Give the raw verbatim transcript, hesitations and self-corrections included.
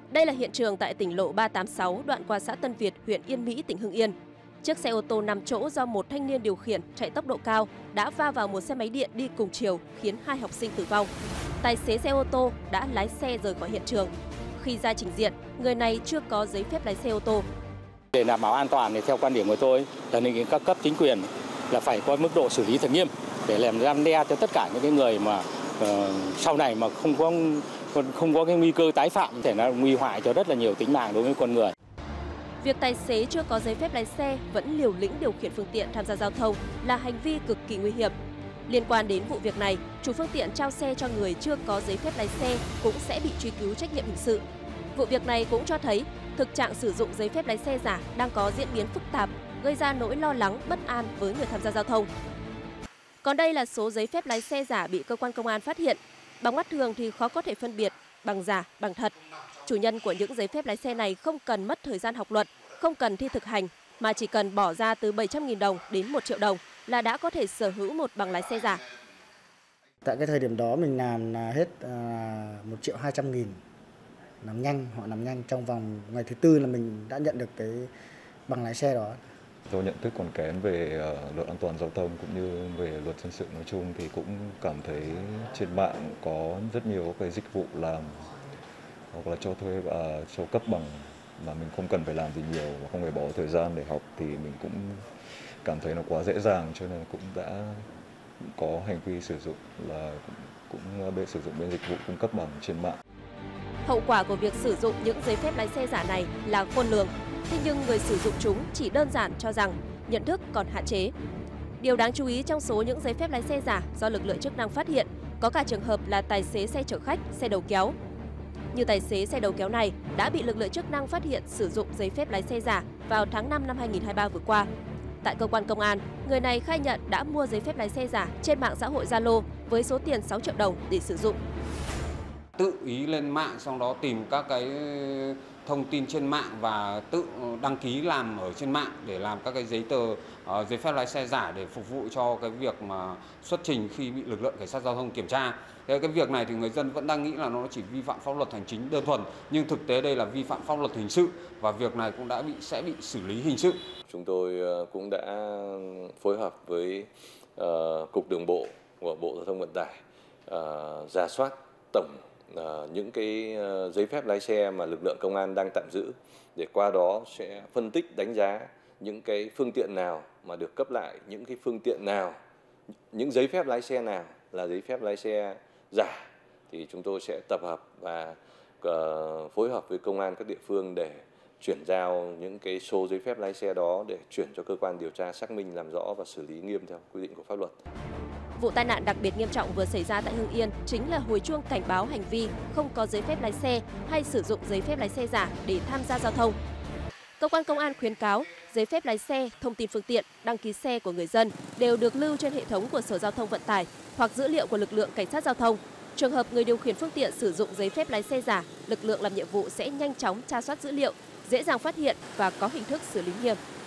Đây là hiện trường tại tỉnh lộ ba tám sáu đoạn qua xã Tân Việt, huyện Yên Mỹ, tỉnh Hưng Yên. Chiếc xe ô tô năm chỗ do một thanh niên điều khiển chạy tốc độ cao đã va vào một xe máy điện đi cùng chiều khiến hai học sinh tử vong. Tài xế xe ô tô đã lái xe rời khỏi hiện trường. Khi ra trình diện, người này chưa có giấy phép lái xe ô tô. Để đảm bảo an toàn thì theo quan điểm của tôi là nên các cấp chính quyền là phải có mức độ xử lý thật nghiêm để làm răn đe cho tất cả những cái người mà uh, sau này mà không có không có cái nguy cơ tái phạm, có thể là nguy hại cho rất là nhiều tính mạng đối với con người. Việc tài xế chưa có giấy phép lái xe vẫn liều lĩnh điều khiển phương tiện tham gia giao thông là hành vi cực kỳ nguy hiểm. Liên quan đến vụ việc này, chủ phương tiện trao xe cho người chưa có giấy phép lái xe cũng sẽ bị truy cứu trách nhiệm hình sự. Vụ việc này cũng cho thấy thực trạng sử dụng giấy phép lái xe giả đang có diễn biến phức tạp, gây ra nỗi lo lắng, bất an với người tham gia giao thông. Còn đây là số giấy phép lái xe giả bị cơ quan công an phát hiện. Bằng mắt thường thì khó có thể phân biệt bằng giả, bằng thật. Chủ nhân của những giấy phép lái xe này không cần mất thời gian học luật, không cần thi thực hành, mà chỉ cần bỏ ra từ bảy trăm nghìn đồng đến một triệu đồng là đã có thể sở hữu một bằng lái xe giả. Tại cái thời điểm đó mình làm là hết một triệu hai trăm nghìn, làm nhanh, họ làm nhanh, trong vòng ngày thứ tư là mình đã nhận được cái bằng lái xe đó. Do nhận thức còn kém về luật an toàn giao thông cũng như về luật dân sự nói chung thì cũng cảm thấy trên mạng có rất nhiều cái dịch vụ làm hoặc là cho thuê và cho cấp bằng mà mình không cần phải làm gì nhiều và không phải bỏ thời gian để học, thì mình cũng cảm thấy nó quá dễ dàng, cho nên cũng đã có hành vi sử dụng là cũng, cũng bên sử dụng bên dịch vụ cung cấp bằng trên mạng. Hậu quả của việc sử dụng những giấy phép lái xe giả này là khôn lường. Thế nhưng người sử dụng chúng chỉ đơn giản cho rằng nhận thức còn hạn chế. Điều đáng chú ý trong số những giấy phép lái xe giả do lực lượng chức năng phát hiện có cả trường hợp là tài xế xe chở khách, xe đầu kéo. Như tài xế xe đầu kéo này đã bị lực lượng chức năng phát hiện sử dụng giấy phép lái xe giả vào tháng năm năm hai nghìn không trăm hai mươi ba vừa qua. Tại cơ quan công an, người này khai nhận đã mua giấy phép lái xe giả trên mạng xã hội Zalo với số tiền sáu triệu đồng để sử dụng. Tự ý lên mạng, sau đó tìm các cái thông tin trên mạng và tự đăng ký làm ở trên mạng để làm các cái giấy tờ uh, giấy phép lái xe giả để phục vụ cho cái việc mà xuất trình khi bị lực lượng cảnh sát giao thông kiểm tra. Thế cái việc này thì người dân vẫn đang nghĩ là nó chỉ vi phạm pháp luật hành chính đơn thuần, nhưng thực tế đây là vi phạm pháp luật hình sự và việc này cũng đã bị sẽ bị xử lý hình sự. Chúng tôi cũng đã phối hợp với uh, Cục Đường bộ của Bộ Giao thông Vận tải uh, rà soát tổng Uh, những cái uh, giấy phép lái xe mà lực lượng công an đang tạm giữ, để qua đó sẽ phân tích đánh giá những cái phương tiện nào mà được cấp lại, những cái phương tiện nào, những giấy phép lái xe nào là giấy phép lái xe giả, thì chúng tôi sẽ tập hợp và uh, phối hợp với công an các địa phương để chuyển giao những cái số giấy phép lái xe đó để chuyển cho cơ quan điều tra xác minh làm rõ và xử lý nghiêm theo quy định của pháp luật. Vụ tai nạn đặc biệt nghiêm trọng vừa xảy ra tại Hưng Yên chính là hồi chuông cảnh báo hành vi không có giấy phép lái xe hay sử dụng giấy phép lái xe giả để tham gia giao thông. Cơ quan công an khuyến cáo giấy phép lái xe, thông tin phương tiện, đăng ký xe của người dân đều được lưu trên hệ thống của Sở Giao thông Vận tải hoặc dữ liệu của lực lượng cảnh sát giao thông. Trường hợp người điều khiển phương tiện sử dụng giấy phép lái xe giả, lực lượng làm nhiệm vụ sẽ nhanh chóng tra soát dữ liệu, dễ dàng phát hiện và có hình thức xử lý nghiêm.